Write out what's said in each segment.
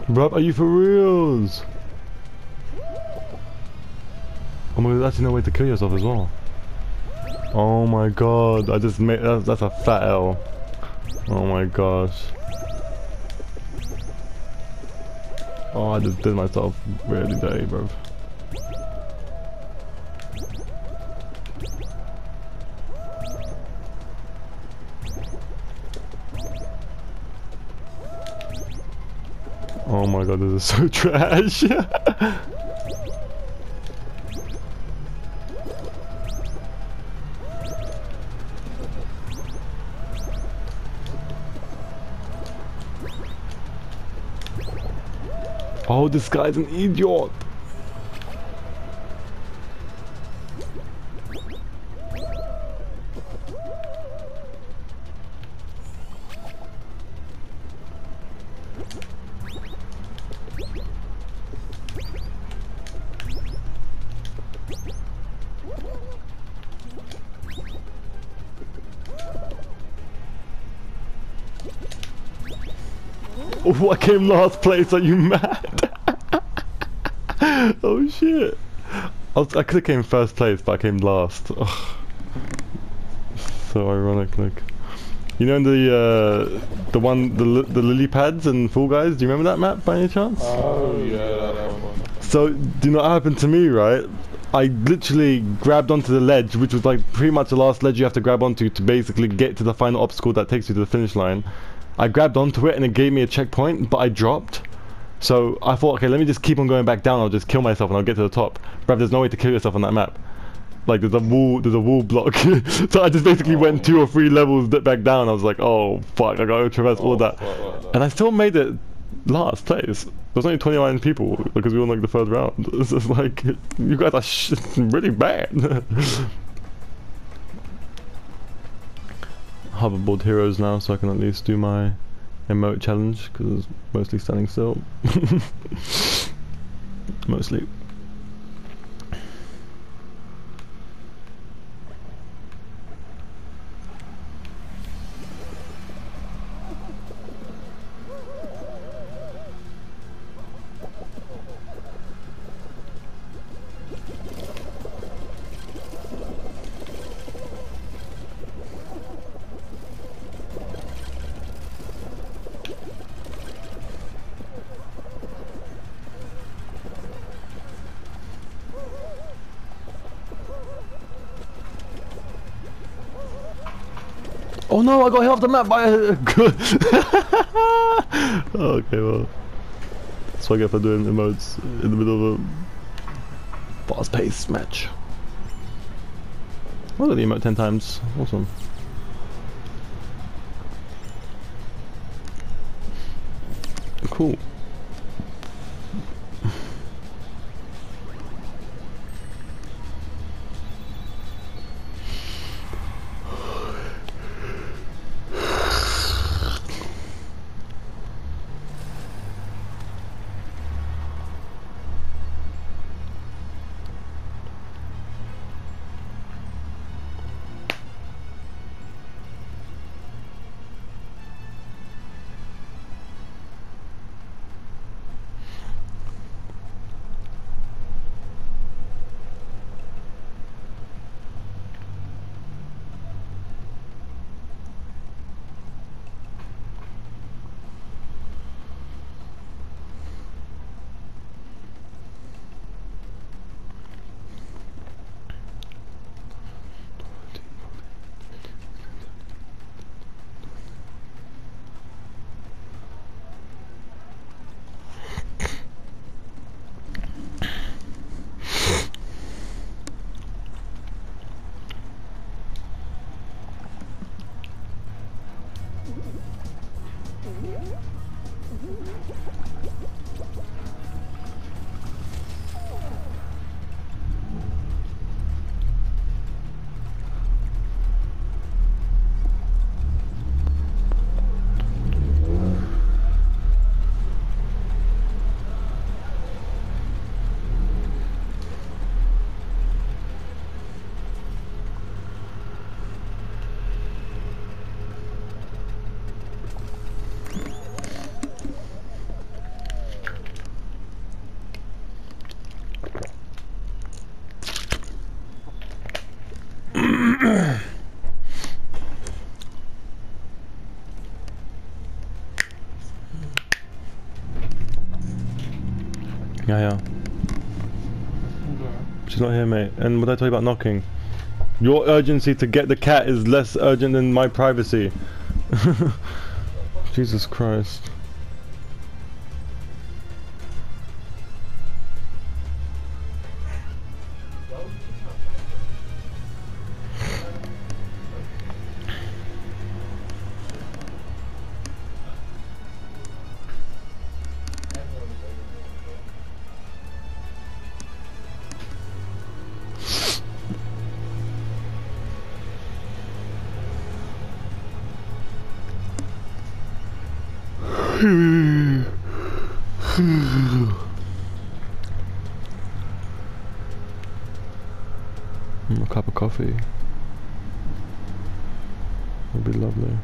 Bruv, are you for reals? Oh my god, there's actually no way to kill yourself as well. Oh my god, I just made that's a fat L. Oh my gosh. Oh, I just did myself really dirty, bruv. Oh my god, this is so trash. Oh, this guy's an idiot. Oh, I came last place, are you mad? Oh shit. I could have came first place, but I came last. Ugh. So ironic, like. You know the lily pads and Fall Guys, do you remember that map by any chance? Oh yeah, that one. So, do you know what happened to me, right? I literally grabbed onto the ledge, which was like pretty much the last ledge you have to grab onto to basically get to the final obstacle that takes you to the finish line. I grabbed onto it and it gave me a checkpoint, but I dropped. So I thought, okay, let me just keep on going back down. I'll just kill myself and I'll get to the top. Bruv, there's no way to kill yourself on that map. Like there's a wall block. So I just basically went 2 or 3 levels back down. I was like, oh fuck, I gotta traverse all that. And I still made it last place. There's only 29 people because we won like the first round. It's just like, you guys are really bad. Hoverboard heroes now, so I can at least do my emote challenge because it's mostly standing still. Mostly. Oh no, I got hit off the map by a good. Okay, well. That's what I get for doing emotes in the middle of a fast-paced match. I got the emote 10 times. Awesome. Cool. Yeah, yeah. She's not here, mate. And what did I tell you about knocking? Your urgency to get the cat is less urgent than my privacy. Jesus Christ. A cup of coffee would be lovely.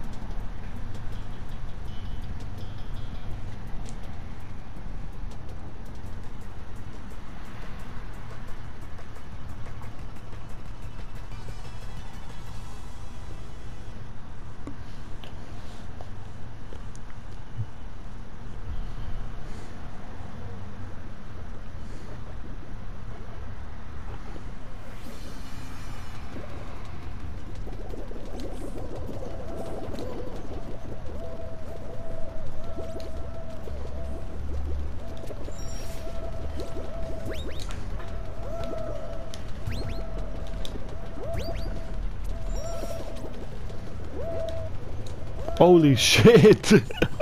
Holy shit!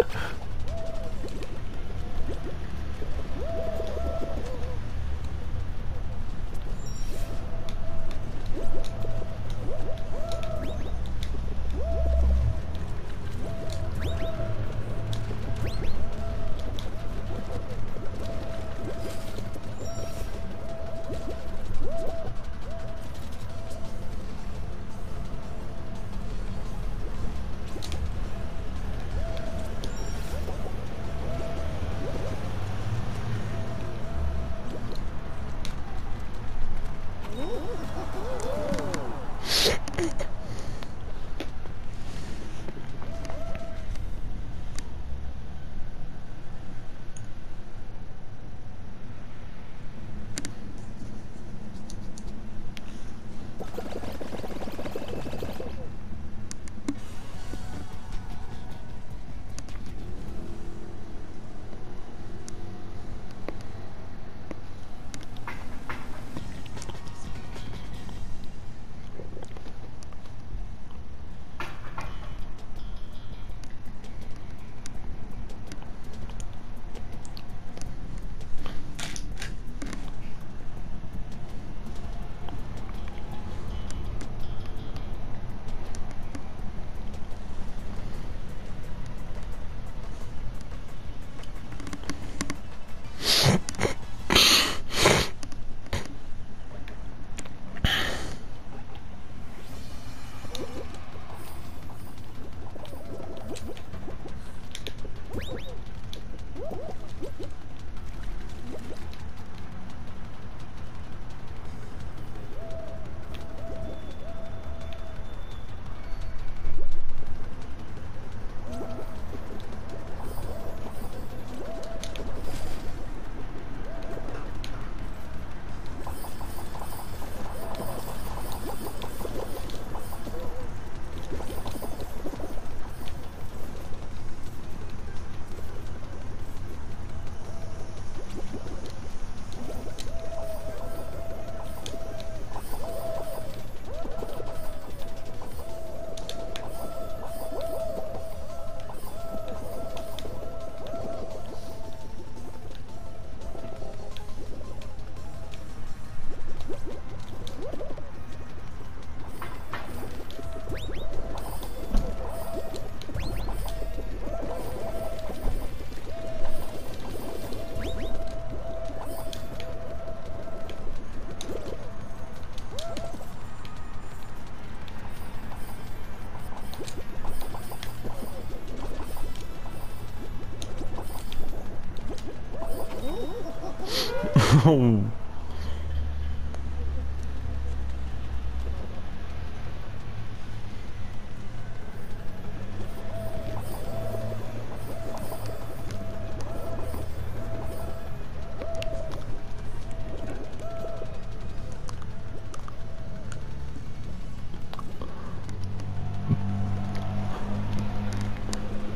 Oh.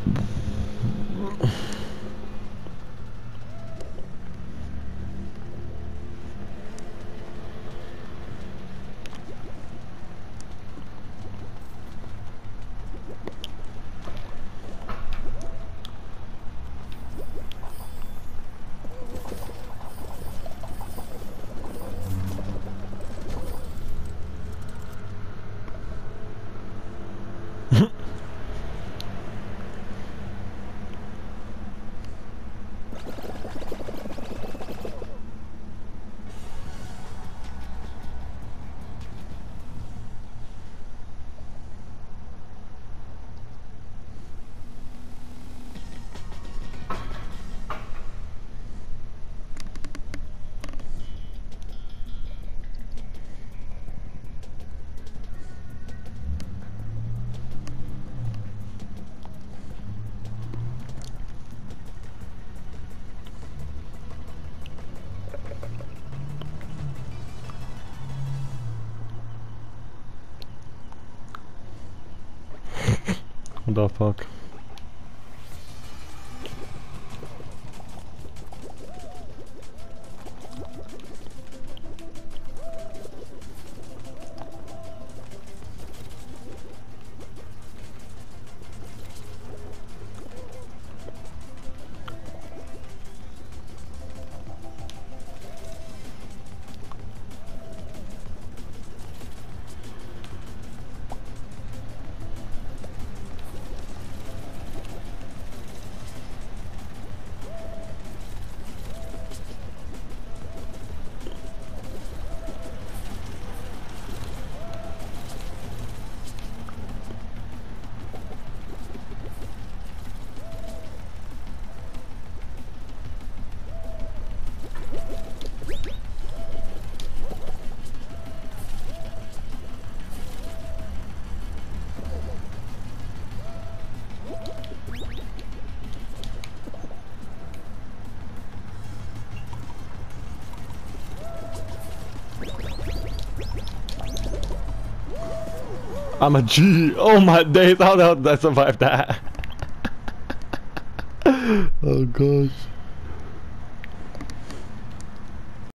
What the fuck? I'm a G. Oh my days, how the hell did I survive that? Oh gosh.